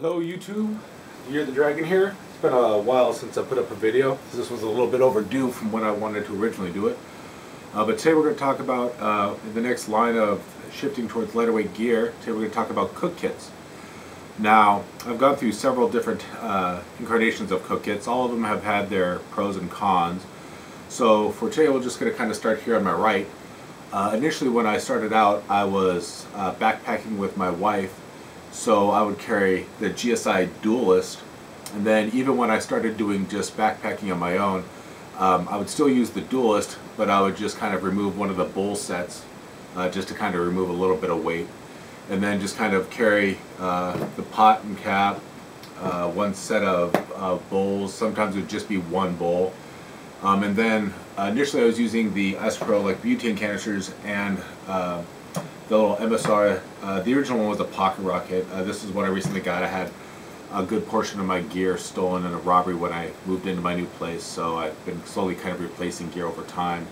Hello YouTube, You're the Dragon here. It's been a while since I put up a video. This was a little bit overdue from when I wanted to originally do it. But today we're going to talk about, in the next line of shifting towards lighter weight gear, today we're going to talk about cook kits. Now, I've gone through several different incarnations of cook kits. All of them have had their pros and cons. So for today we're just going to kind of start here on my right. Initially when I started out, I was backpacking with my wife. So I would carry the GSI Dualist, and then even when I started doing just backpacking on my own, I would still use the Dualist, but I would just kind of remove one of the bowl sets just to kind of remove a little bit of weight, and then just kind of carry the pot and cap, one set of bowls. Sometimes it would just be one bowl, and then initially I was using the S-Pro like butane canisters and the little MSR. The original one was a pocket rocket. This is what I recently got. I had a good portion of my gear stolen in a robbery when I moved into my new place, so I've been slowly kind of replacing gear over time.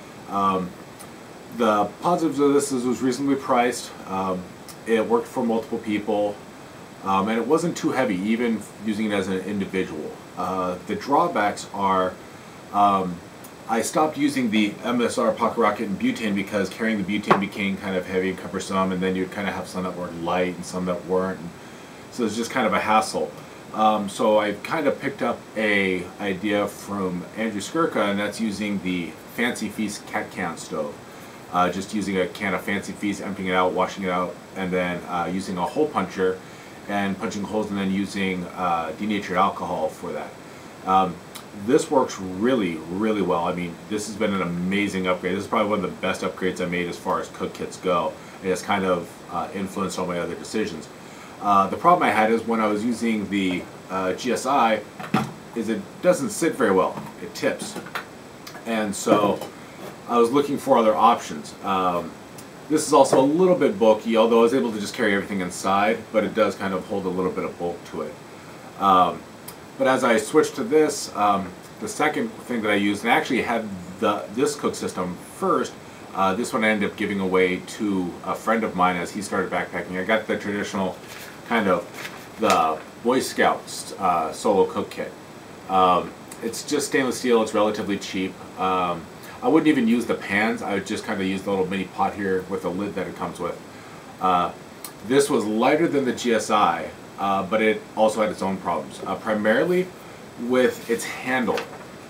The positives of this is it was reasonably priced. It worked for multiple people, and it wasn't too heavy, even using it as an individual. The drawbacks are I stopped using the MSR pocket rocket and butane because carrying the butane became kind of heavy and cumbersome, and then you'd kind of have some that were light and some that weren't, and so it's just kind of a hassle. So I kind of picked up a idea from Andrew Skirka, and that's using the Fancy Feast cat can stove. Just using a can of Fancy Feast, emptying it out, washing it out, and then using a hole puncher and punching holes, and then using denatured alcohol for that. This works really, really well. I mean, this has been an amazing upgrade. This is probably one of the best upgrades I made as far as cook kits go. It has kind of influenced all my other decisions. The problem I had is when I was using the GSI is it doesn't sit very well. It tips. And so I was looking for other options. This is also a little bit bulky, although I was able to just carry everything inside, but it does kind of hold a little bit of bulk to it. But as I switched to this, the second thing that I used, and I actually had this cook system first, this one I ended up giving away to a friend of mine as he started backpacking. I got the traditional kind of the Boy Scouts solo cook kit. It's just stainless steel, it's relatively cheap. I wouldn't even use the pans, I would just kind of use the little mini pot here with the lid that it comes with. This was lighter than the GSI. But it also had its own problems, primarily with its handle.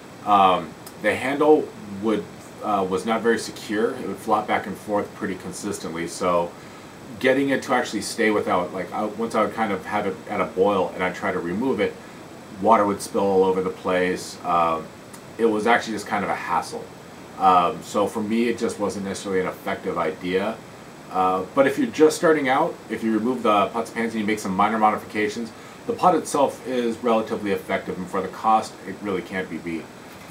The handle was not very secure. It would flop back and forth pretty consistently, so getting it to actually stay without, like, once I would kind of have it at a boil and I'd try to remove it, water would spill all over the place. It was actually just kind of a hassle. So for me, it just wasn't necessarily an effective idea. But if you're just starting out, if you remove the pots and pans and you make some minor modifications, the pot itself is relatively effective, and for the cost, it really can't be beat.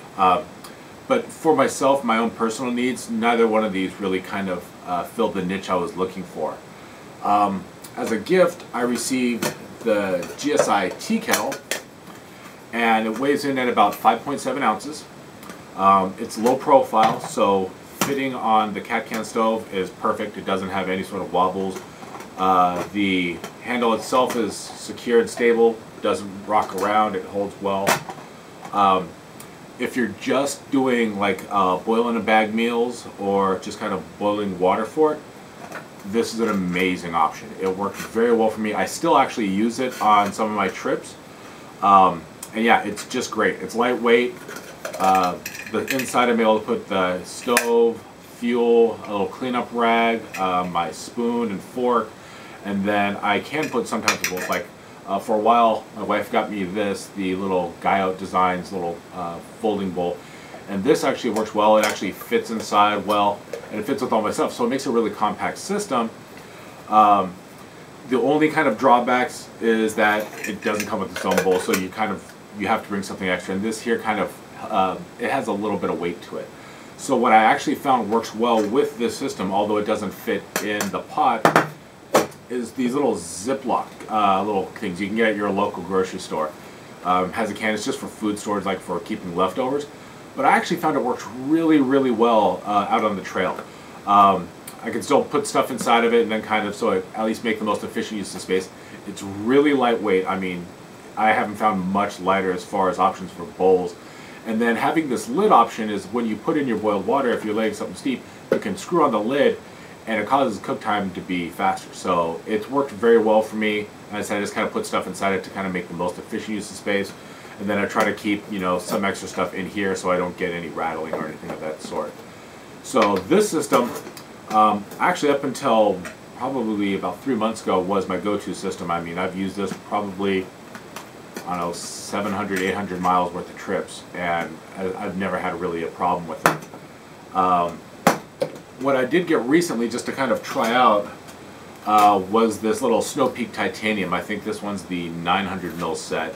But for myself, my own personal needs, neither one of these really kind of filled the niche I was looking for. As a gift, I received the GSI Tea Kettle, and it weighs in at about 5.7 ounces. It's low profile, so fitting on the cat can stove is perfect. It doesn't have any sort of wobbles. The handle itself is secure and stable, doesn't rock around, it holds well. If you're just doing like boil in a bag meals or just kind of boiling water for it, this is an amazing option. It worked very well for me. I still actually use it on some of my trips. And yeah, it's just great. It's lightweight. The inside I'm able to put the stove, fuel, a little cleanup rag, my spoon and fork, and then I can put sometimes bowls. Like for a while, my wife got me the little Guyout Designs little folding bowl, and this actually works well. It actually fits inside well, and it fits with all my stuff, so it makes a really compact system. The only kind of drawbacks is that it doesn't come with its own bowl, so you have to bring something extra, and this here kind of it has a little bit of weight to it. So what I actually found works well with this system, although it doesn't fit in the pot, is these little Ziploc little things you can get at your local grocery store. Has a can, it's just for food storage, like for keeping leftovers. But I actually found it works really, really well out on the trail. I can still put stuff inside of it and then kind of so it at least make the most efficient use of space. It's really lightweight. I mean, I haven't found much lighter as far as options for bowls. And then having this lid option is when you put in your boiled water, if you're laying something steep, you can screw on the lid and it causes cook time to be faster. So it's worked very well for me. As I said, I just kind of put stuff inside it to kind of make the most efficient use of space. And then I try to keep, you know, some extra stuff in here so I don't get any rattling or anything of that sort. So this system, actually up until probably about 3 months ago, was my go-to system. I mean, I've used this probably, I don't know, 700, 800 miles worth of trips, and I've never had really a problem with it. What I did get recently, just to kind of try out, was this little Snow Peak Titanium. I think this one's the 900 mil set.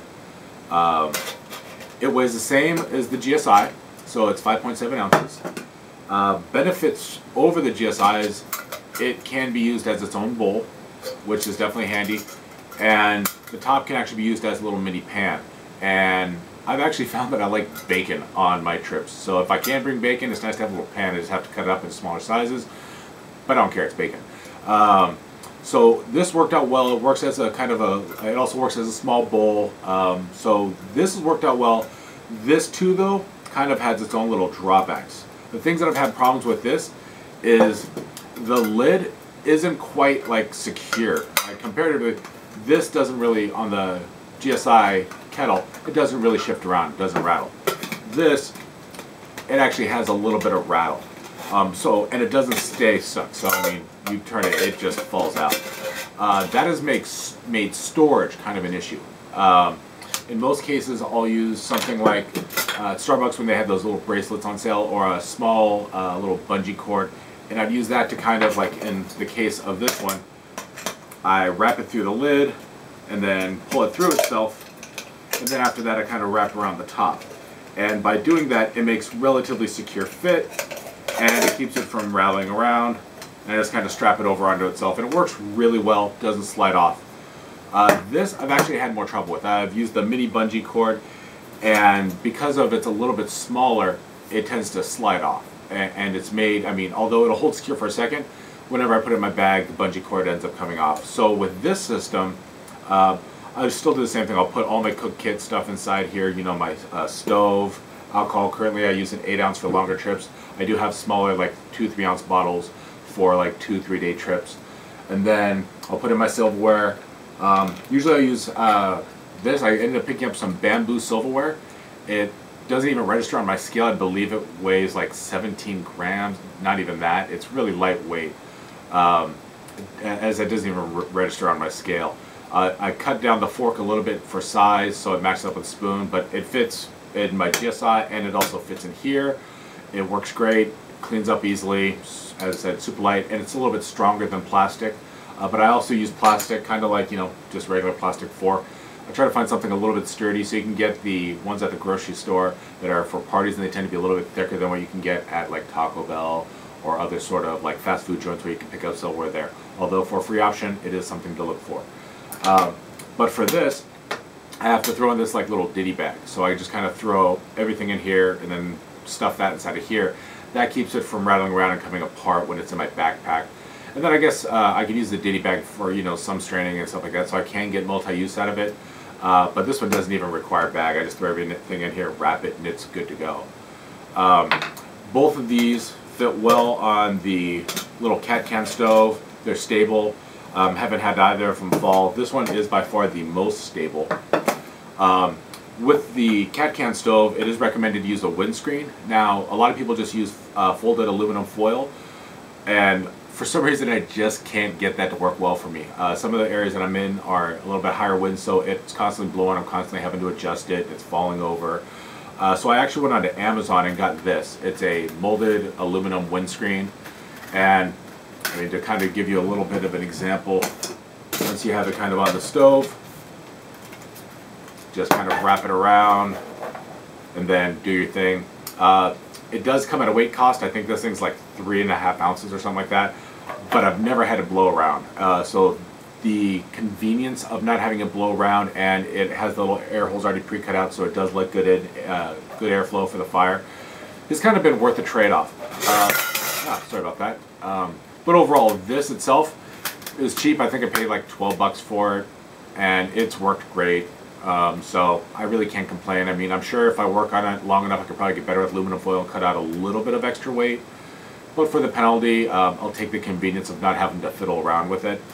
It weighs the same as the GSI, so it's 5.7 ounces. Benefits over the GSIs, it can be used as its own bowl, which is definitely handy, and the top can actually be used as a little mini pan. And I've actually found that I like bacon on my trips, so if I can bring bacon, it's nice to have a little pan. I just have to cut it up in smaller sizes, but I don't care, it's bacon. So this worked out well. It works as a kind of a, it also works as a small bowl. So this has worked out well. This too though kind of has its own little drawbacks. The things that I've had problems with this is the lid isn't quite like secure. Like, comparatively, this doesn't really, on the GSI kettle, it doesn't really shift around, it doesn't rattle. This, it actually has a little bit of rattle. And it doesn't stay stuck, so I mean, you turn it, it just falls out. That has made storage kind of an issue. In most cases, I'll use something like Starbucks when they have those little bracelets on sale, or a small little bungee cord, and I'd use that to kind of, like in the case of this one, I wrap it through the lid and then pull it through itself, and then after that I kind of wrap around the top. And by doing that, it makes relatively secure fit, and it keeps it from rattling around, and I just kind of strap it over onto itself, and it works really well, doesn't slide off. This I've actually had more trouble with. I've used the mini bungee cord, and because of it's a little bit smaller, it tends to slide off. And it's made, I mean, although it'll hold secure for a second, whenever I put it in my bag, the bungee cord ends up coming off. So with this system, I still do the same thing. I'll put all my cook kit stuff inside here, you know, my stove, alcohol. Currently I use an 8 ounce for longer trips. I do have smaller, like 2-3 ounce bottles for like 2-3 day trips. And then I'll put in my silverware. Usually I use this. I ended up picking up some bamboo silverware. It doesn't even register on my scale. I believe it weighs like 17 grams, not even that. It's really lightweight, as it doesn't even register on my scale. I cut down the fork a little bit for size so it matches up with the spoon, but it fits in my GSI and it also fits in here. It works great, cleans up easily, as I said, super light, and it's a little bit stronger than plastic. But I also use plastic, kind of like, you know, just regular plastic fork. I try to find something a little bit sturdy, so you can get the ones at the grocery store that are for parties, and they tend to be a little bit thicker than what you can get at like Taco Bell or other sort of like fast food joints where you can pick up silverware there. Although for a free option, it is something to look for. But for this, I have to throw in this like little ditty bag. So I just kind of throw everything in here and then stuff that inside of here. That keeps it from rattling around and coming apart when it's in my backpack. And then I guess I can use the ditty bag for, you know, some straining and stuff like that, so I can get multi-use out of it. But this one doesn't even require a bag. I just throw everything in here, wrap it, and it's good to go. Both of these fit well on the little cat can stove. They're stable. Haven't had either of them fall. This one is by far the most stable. With the cat can stove, it is recommended to use a windscreen. Now, a lot of people just use folded aluminum foil, and for some reason I just can't get that to work well for me. Some of the areas that I'm in are a little bit higher wind, so it's constantly blowing. I'm constantly having to adjust it. It's falling over. So I actually went onto Amazon and got this. It's a molded aluminum windscreen, and I mean, to kind of give you a little bit of an example, once you have it kind of on the stove, just kind of wrap it around and then do your thing. It does come at a weight cost. I think this thing's like 3.5 ounces or something like that, but I've never had it blow around. So the convenience of not having it blow around, and it has the little air holes already pre-cut out, so it does let good airflow for the fire, has kind of been worth the trade-off. Sorry about that. But overall, this itself is cheap. I think I paid like 12 bucks for it, and it's worked great. So I really can't complain. I mean, I'm sure if I work on it long enough, I could probably get better with aluminum foil and cut out a little bit of extra weight. But for the penalty, I'll take the convenience of not having to fiddle around with it.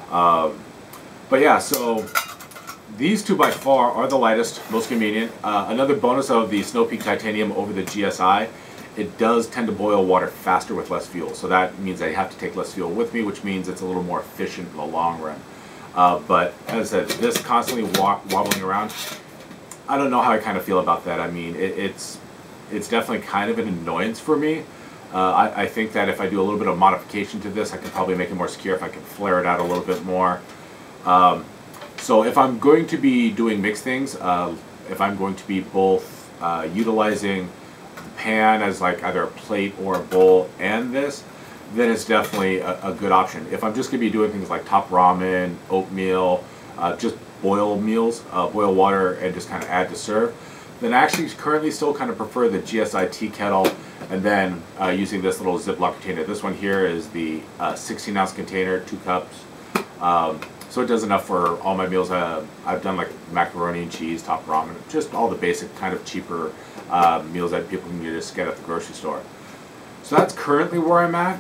But yeah, so these two by far are the lightest, most convenient. Another bonus of the Snow Peak Titanium over the GSI, it does tend to boil water faster with less fuel. So that means I have to take less fuel with me, which means it's a little more efficient in the long run. But as I said, this constantly wobbling around, I don't know how I kind of feel about that. I mean, it's definitely kind of an annoyance for me. I think that if I do a little bit of modification to this, I can probably make it more secure if I can flare it out a little bit more. So if I'm going to be doing mixed things, if I'm going to be both utilizing the pan as like either a plate or a bowl and this, then it's definitely a good option. If I'm just going to be doing things like top ramen, oatmeal, just boil meals, boil water and just kind of add to serve, then I actually currently still kind of prefer the GSI Tea Kettle, and then using this little Ziploc container. This one here is the 16-ounce container, 2 cups. So it does enough for all my meals. I've done like macaroni and cheese, top ramen, just all the basic kind of cheaper meals that people can just get at the grocery store. So that's currently where I'm at.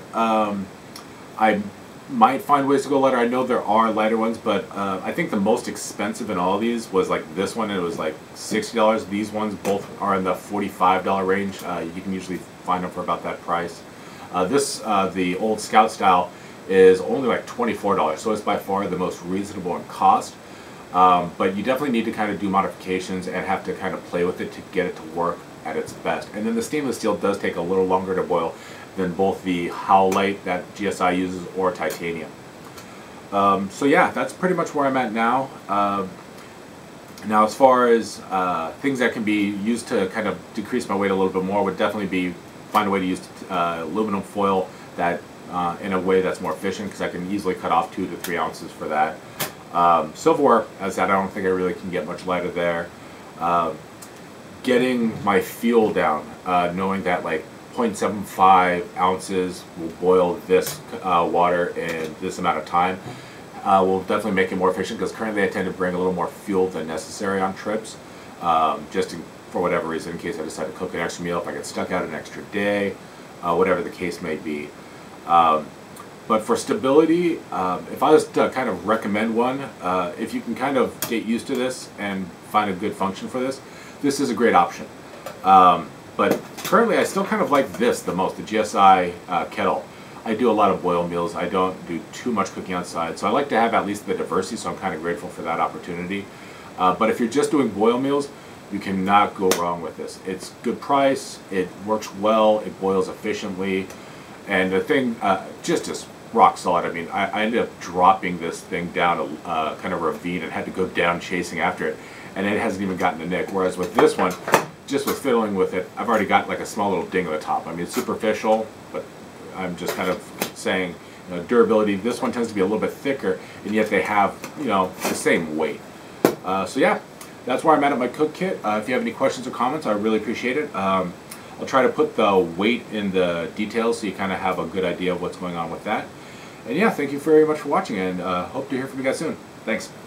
I might find ways to go lighter. I know there are lighter ones, but I think the most expensive in all of these was like this one, and it was like $60. These ones both are in the $45 range. You can usually find them for about that price. The old Scout style, is only like $24, so it's by far the most reasonable in cost. But you definitely need to kind of do modifications and have to kind of play with it to get it to work at its best. And then the stainless steel does take a little longer to boil than both the Howlite that GSI uses or titanium. So yeah, that's pretty much where I'm at now. Now as far as things that can be used to kind of decrease my weight a little bit more would definitely be find a way to use aluminum foil that in a way that's more efficient, because I can easily cut off 2 to 3 ounces for that. Silverware, as I said, I don't think I really can get much lighter there. Getting my fuel down, knowing that like 0.75 ounces will boil this water in this amount of time, will definitely make it more efficient, because currently I tend to bring a little more fuel than necessary on trips, for whatever reason, in case I decide to cook an extra meal, if I get stuck out an extra day, whatever the case may be. But for stability, if I was to kind of recommend one, if you can kind of get used to this and find a good function for this, this is a great option. But currently I still kind of like this the most, the GSI kettle. I do a lot of boil meals. I don't do too much cooking outside, so I like to have at least the diversity, so I'm kind of grateful for that opportunity. But if you're just doing boil meals, you cannot go wrong with this. It's good price, it works well, it boils efficiently, and the thing just is rock solid. I mean, I ended up dropping this thing down a kind of ravine and had to go down chasing after it, and it hasn't even gotten a nick. Whereas with this one, just with fiddling with it, I've already got like a small little ding on the top. I mean, it's superficial, but I'm just kind of saying, you know, durability. This one tends to be a little bit thicker, and yet they have, you know, the same weight. So yeah, that's where I'm at my cook kit. If you have any questions or comments, I really appreciate it. I'll try to put the weight in the details so you kind of have a good idea of what's going on with that. And yeah, thank you very much for watching, and hope to hear from you guys soon. Thanks.